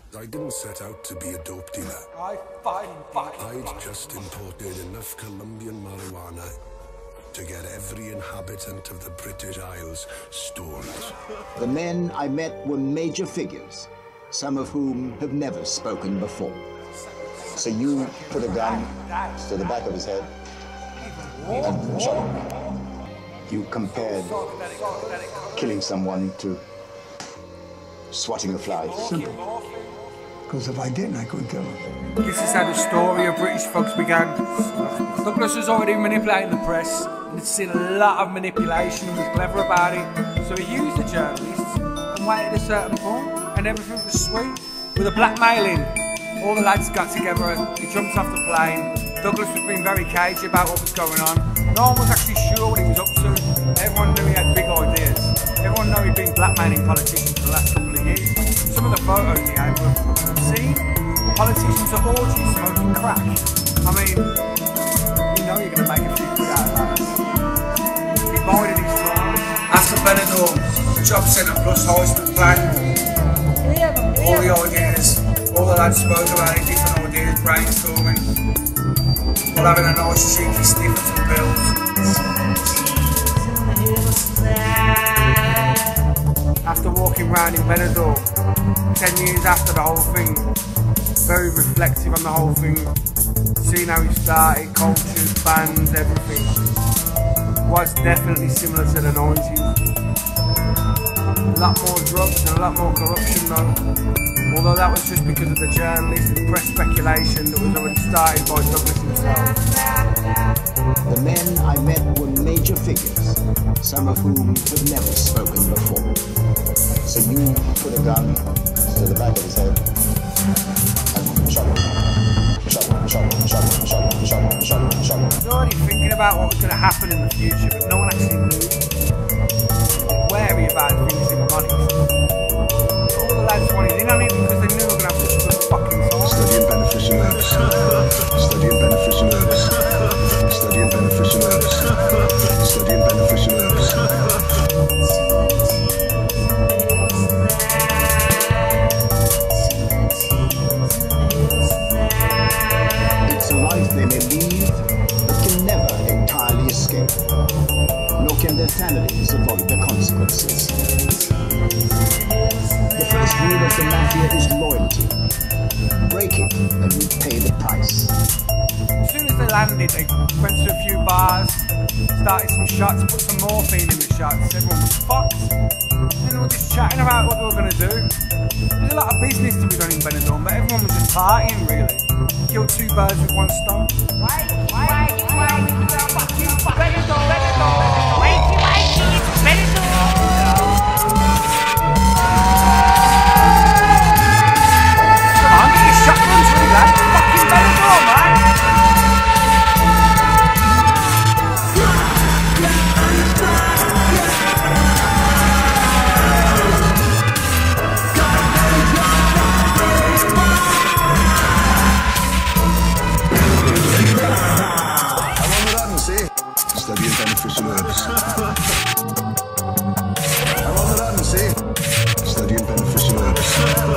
I didn't set out to be a dope dealer. I'd just imported enough Colombian marijuana to get every inhabitant of the British Isles stoned. The men I met were major figures, some of whom have never spoken before. So you put a gun to the back of his head and shot him. You compared killing someone to swatting a fly. Simple. Because if I didn't, I couldn't kill him. This is how the story of British thugs began. Douglas was already manipulating the press, and he'd seen a lot of manipulation and was clever about it. So he used the journalists and waited a certain point, and everything was sweet. With a blackmailing, all the lads got together, he jumped off the plane. Douglas was being very cagey about what was going on. No one was actually sure what he was up to. Everyone knew he had big ideas. Everyone knew he'd been blackmailing politicians for the last couple of years. Some of the photos he gave were obscene. Politicians at orgies smoking crack. I mean, you know you're going to make a few quid out of that. He bided his time. After Benidorm, job centre plus Heisman plan. All the ideas, all the lads spoke about it, different ideas, brainstorming. While having a nice cheeky sniff at some pills. After walking round in Benidorm, 10 years after the whole thing, very reflective on the whole thing, seeing how he started, cultures, bands, everything, was definitely similar to the 90s. A lot more drugs and a lot more corruption though, although that was just because of the journalists and press speculation that was already started by Douglas himself. The men I met were major figures, some of whom have never spoken before. So you put a gun to the back of his head and shot him. I was already thinking about what was going to happen in the future, but no one actually knew. Wary about things, if I'm honest. All the lads wanted in on it because they knew we were going to have such a good fucking time. Studying beneficial herbs. Studying beneficial herbs. Studying beneficial herbs. Studying beneficial herbs. It's a life they may lead, but can never entirely escape. Nor can their families avoid the consequences. The first rule of the mafia is loyalty. Break it and you pay the price. As soon as they landed, they went to a few bars, started some shots, put some morphine in the shots. Everyone was fucked. Then they were just chatting about what they were going to do. There's a lot of business to be done in Benidorm, but everyone was just partying really. Killed two birds with one stone. Studying beneficial herbs. I'm on the run, see? Studying beneficial herbs.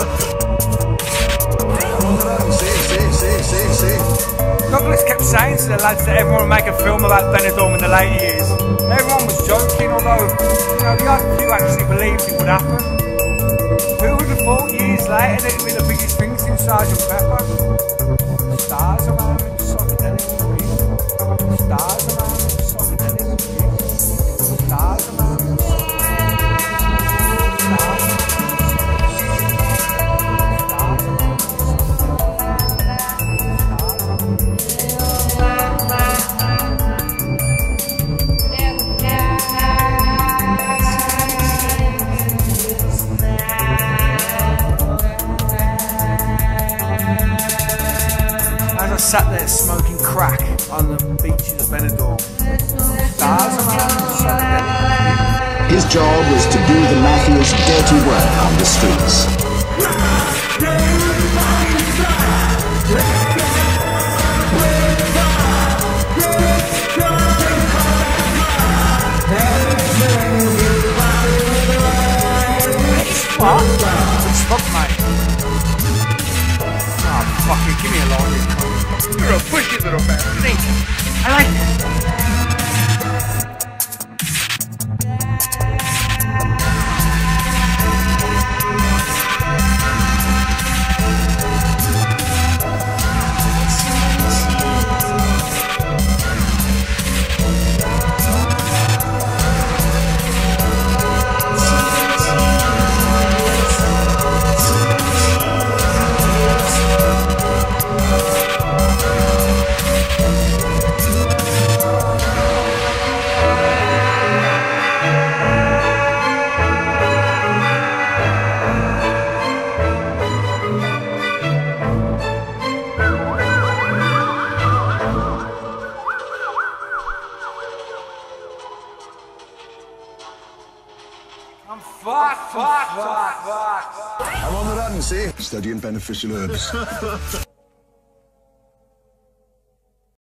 I'm on the run, see? Douglas kept saying to the lads that everyone would make a film about Benidorm in the late years. Everyone was joking, although, you know, the odd few actually believed it would happen. Who would have thought years later that it would be the biggest thing since Sergeant Pepper? Stars around him, psychedelic dreams. Stars around him, psychedelic dreams. Stars around him. Sat there smoking crack on the beaches of Benidorm. Stars around. His job was to do the mafia's dirty work on the streets. What? It's fuck, mate. Fuck it, give me a lolly. You're a pushy little bastard, ain't you? I like it. I'm fucked. I'm on the run, see? Studying beneficial herbs.